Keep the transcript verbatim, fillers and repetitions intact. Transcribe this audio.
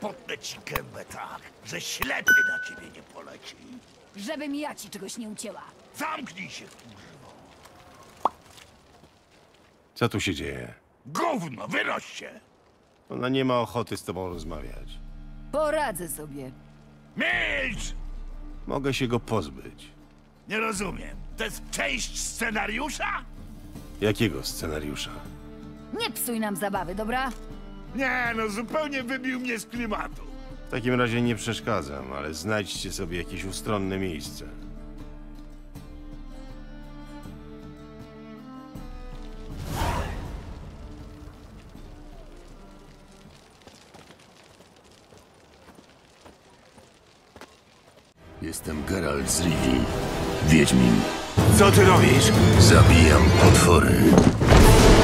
potnę ci gębę tak, że ślepy na ciebie nie poleci. Żebym ja ci czegoś nie ucięła. Zamknij się, kurwo. Co tu się dzieje? Gówno, wynoś się! Ona nie ma ochoty z tobą rozmawiać. Poradzę sobie. Milcz! Mogę się go pozbyć. Nie rozumiem. To jest część scenariusza? Jakiego scenariusza? Nie psuj nam zabawy, dobra? Nie, no zupełnie wybił mnie z klimatu. W takim razie nie przeszkadzam, ale znajdźcie sobie jakieś ustronne miejsce. Jestem Geralt z Rivii, Wiedźmin. Co ty robisz? Zabijam potwory.